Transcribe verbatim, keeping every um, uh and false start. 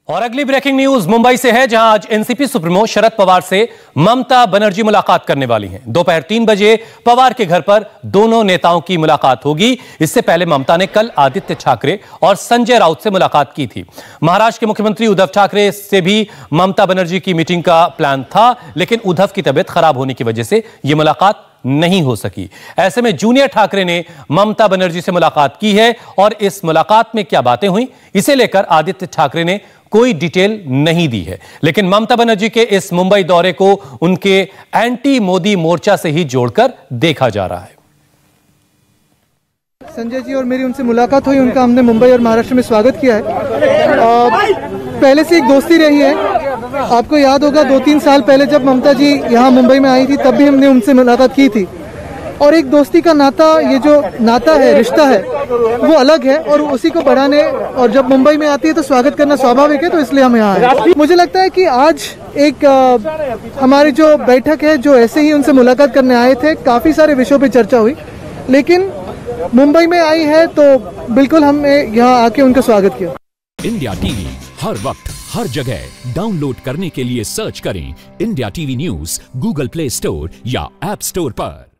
और अगली breaking news Mumbai से है, जहां आज एनसीपी सुप्रीमो शरद पवार से ममता बनर्जी मुलाकात करने वाली हैं। दोपहर तीन बजे पवार के घर पर दोनों नेताओं की मुलाकात होगी। इससे पहले ममता ने कल आदित्य ठाकरे और संजय राउत से मुलाकात की थी। महाराष्ट्र के मुख्यमंत्री उद्धव ठाकरे से भी ममता बनर्जी की मीटिंग का प्लान था, लेकिन उद्धव की तबीयत खराब होने की वजह से यह मुलाकात नहीं हो सकी। ऐसे में जूनियर ठाकरे ने ममता बनर्जी से मुलाकात की है और इस मुलाकात में क्या बातें हुई, इसे लेकर आदित्य ठाकरे ने कोई डिटेल नहीं दी है। लेकिन ममता बनर्जी के इस मुंबई दौरे को उनके एंटी मोदी मोर्चा से ही जोड़कर देखा जा रहा है। संजय जी और मेरी उनसे मुलाकात हुई, उनका हमने मुंबई और महाराष्ट्र में स्वागत किया है। आ, पहले से एक दोस्ती रही है। आपको याद होगा दो तीन साल पहले जब ममता जी यहाँ मुंबई में आई थी, तब भी हमने उनसे मुलाकात की थी। और एक दोस्ती का नाता, ये जो नाता है, रिश्ता है, वो अलग है और उसी को बढ़ाने, और जब मुंबई में आती है तो स्वागत करना स्वाभाविक है, तो इसलिए हम यहाँ आए। मुझे लगता है कि आज एक आ, हमारी जो बैठक है, जो ऐसे ही उनसे मुलाकात करने आए थे, काफी सारे विषयों पे चर्चा हुई, लेकिन मुंबई में आई है तो बिल्कुल हमने यहाँ आके उनका स्वागत किया। इंडिया टीवी हर वक्त हर जगह डाउनलोड करने के लिए सर्च करें India TV news Google Play Store या ऐप स्टोर पर।